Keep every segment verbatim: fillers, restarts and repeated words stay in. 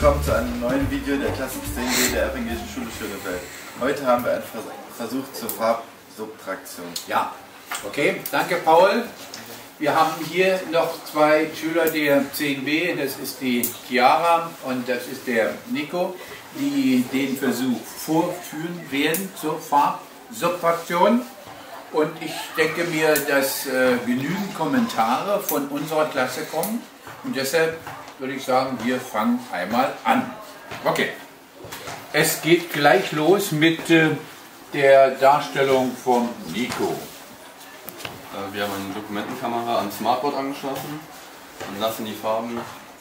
willkommen zu einem neuen Video der Klasse zehn B der Evangelischen Schule Schönefeld. Heute haben wir einen Versuch zur Farbsubtraktion. Ja, okay, danke Paul. Wir haben hier noch zwei Schüler der zehn B, das ist die Chiara und das ist der Nico, die den Versuch vorführen werden zur Farbsubtraktion. Und ich denke mir, dass äh, genügend Kommentare von unserer Klasse kommen und deshalb würde ich sagen, wir fangen einmal an. Okay, es geht gleich los mit äh, der Darstellung von Nico. Wir haben eine Dokumentenkamera an Smartboard angeschlossen und lassen die Farben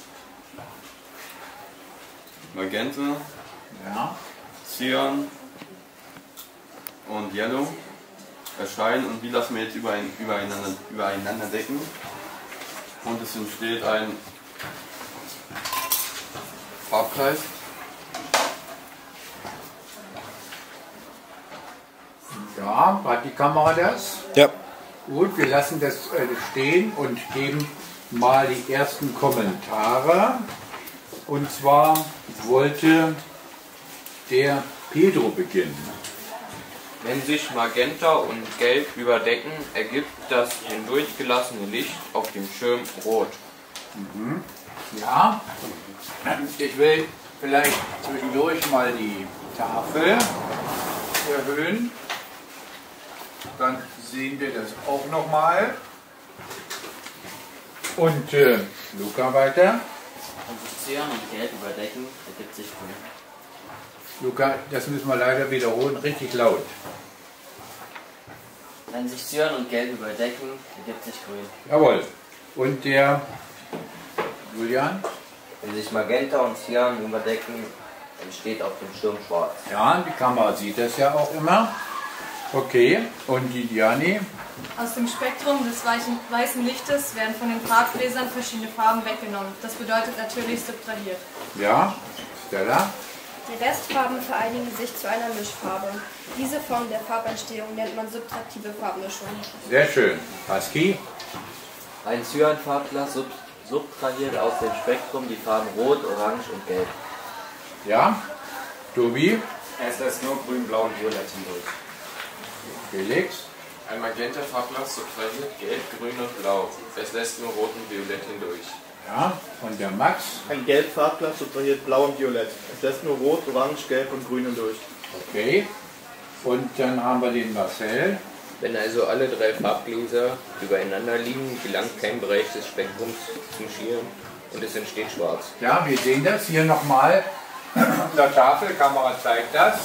Magenta, Ja. Cyan und Yellow erscheinen und die lassen wir jetzt übereinander, übereinander decken und es entsteht ein Farbkreis. Ja, hat die Kamera das? Ja. Gut, wir lassen das äh, stehen und geben mal die ersten Kommentare. Und zwar wollte der Pedro beginnen. Wenn sich Magenta und Gelb überdecken, ergibt das hindurchgelassene Licht auf dem Schirm rot. Mhm. Ja, ich will vielleicht zwischendurch mal die Tafel erhöhen. Dann sehen wir das auch nochmal. Und äh, Luca weiter. Wenn sich Cyan und Gelb überdecken, ergibt sich grün. Luca, das müssen wir leider wiederholen, richtig laut. Wenn sich Cyan und Gelb überdecken, ergibt sich grün. Jawohl. Und der Julian? Wenn sich Magenta und Cyan überdecken, entsteht auf dem Schirm schwarz. Ja, die Kamera sieht das ja auch immer. Okay, und die Diani? Aus dem Spektrum des weichen, weißen Lichtes werden von den Farbbläsern verschiedene Farben weggenommen. Das bedeutet natürlich subtrahiert. Ja, Stella? Die Restfarben vereinigen sich zu einer Mischfarbe. Diese Form der Farbentstehung nennt man subtraktive Farbmischung. Sehr schön. Pasky? Ein Cyan-Farbglas sub subtrahiert aus dem Spektrum die Farben Rot, Orange und Gelb. Ja? Tobi? Es lässt nur grün, blau und violett hindurch. Felix? Ein Magenta-Farbglas subtrahiert Gelb, Grün und Blau. Es lässt nur Rot und Violett hindurch. Ja, und der Max? Ein Gelb-Farbglas subtrahiert Blau und Violett. Es lässt nur Rot, Orange, Gelb und Grün hindurch. Okay. Und dann haben wir den Marcel. Wenn also alle drei Farbgläser übereinander liegen, gelangt kein Bereich des Spektrums zum Schirm und es entsteht schwarz. Ja, wir sehen das hier nochmal auf der Tafel, Kamera zeigt das.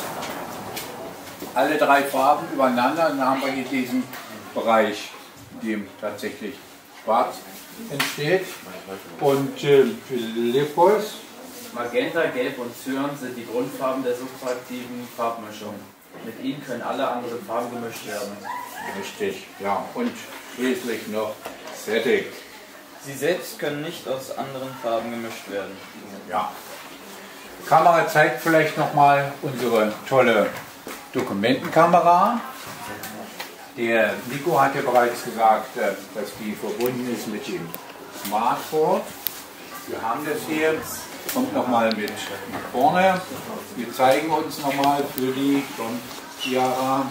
Alle drei Farben übereinander, dann haben wir hier diesen Bereich, in dem tatsächlich schwarz entsteht. Und äh, Philippus? Magenta, Gelb und Cyan sind die Grundfarben der subtraktiven Farbmischung. Mit ihnen können alle anderen Farben gemischt werden. Richtig, ja. Und schließlich noch Static. Sie selbst können nicht aus anderen Farben gemischt werden. Ja. Die Kamera zeigt vielleicht nochmal unsere tolle Dokumentenkamera. Der Nico hat ja bereits gesagt, dass die verbunden ist mit dem Smartboard. Wir haben das hier. Kommt nochmal mit nach vorne. Wir zeigen uns nochmal für die von Chiara.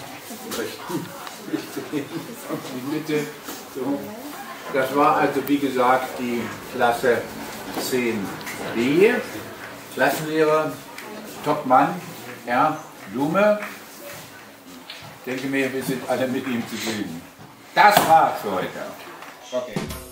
Die Mitte. So. Das war also wie gesagt die Klasse zehn B. Klassenlehrer, Topmann, Herr Blume. Ich denke mir, wir sind alle mit ihm zufrieden. Das war's für heute. Okay.